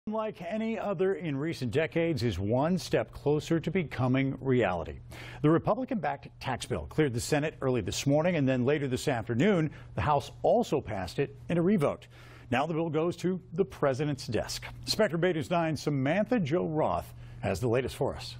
Like any other in recent decades, is one step closer to becoming reality. The Republican-backed tax bill cleared the Senate early this morning, and then later this afternoon, the House also passed it in a revote. Now the bill goes to the president's desk. Spectrum Bay News 9's Samantha-Jo has the latest for us.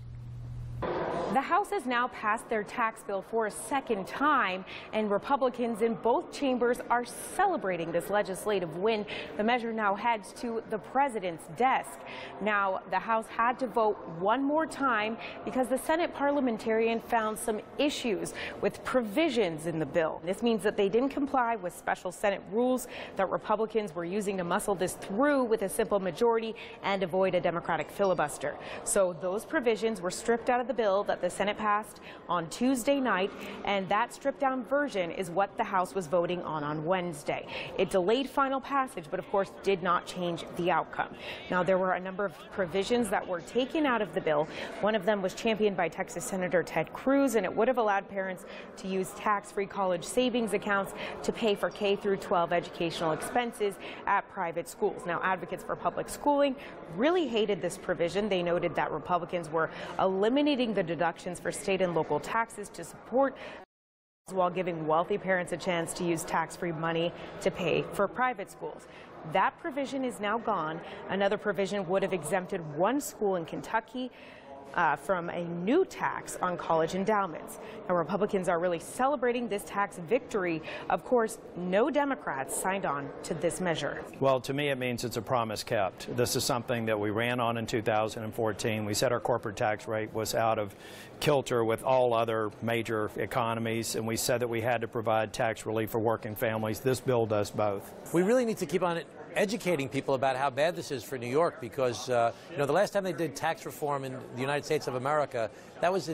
The House has now passed their tax bill for a second time, and Republicans in both chambers are celebrating this legislative win. The measure now heads to the president's desk. Now, the House had to vote one more time because the Senate parliamentarian found some issues with provisions in the bill. This means that they didn't comply with special Senate rules that Republicans were using to muscle this through with a simple majority and avoid a Democratic filibuster. So those provisions were stripped out of the bill that the Senate passed on Tuesday night, and that stripped-down version is what the House was voting on Wednesday. It delayed final passage, but of course did not change the outcome. Now, there were a number of provisions that were taken out of the bill. One of them was championed by Texas Senator Ted Cruz, and it would have allowed parents to use tax-free college savings accounts to pay for K-12 educational expenses at private schools. Now, advocates for public schooling really hated this provision. They noted that Republicans were eliminating the deductions for state and local taxes to support while giving wealthy parents a chance to use tax-free money to pay for private schools. That provision is now gone. Another provision would have exempted one school in Kentucky from a new tax on college endowments. Now, Republicans are really celebrating this tax victory. Of course, no Democrats signed on to this measure. Well, to me, it means it's a promise kept. This is something that we ran on in 2014. We said our corporate tax rate was out of kilter with all other major economies, and we said that we had to provide tax relief for working families. This bill does both. We really need to keep on educating people about how bad this is for New York, because the last time they did tax reform in the United States of America, that was in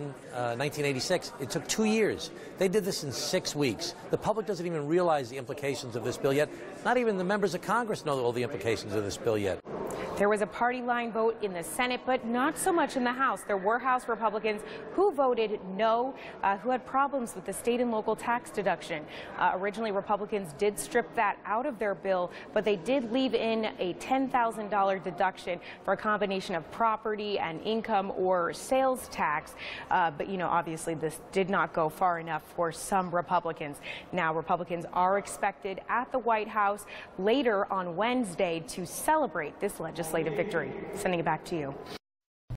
1986. It took 2 years. They did this in 6 weeks. The public doesn't even realize the implications of this bill yet. Not even the members of Congress know all the implications of this bill yet. There was a party line vote in the Senate, but not so much in the House. There were House Republicans who voted no, who had problems with the state and local tax deduction. Originally, Republicans did strip that out of their bill, but they did leave in a $10,000 deduction for a combination of property and income or sales tax. But, obviously this did not go far enough for some Republicans. Now, Republicans are expected at the White House later on Wednesday to celebrate this legislative victory. Sending it back to you.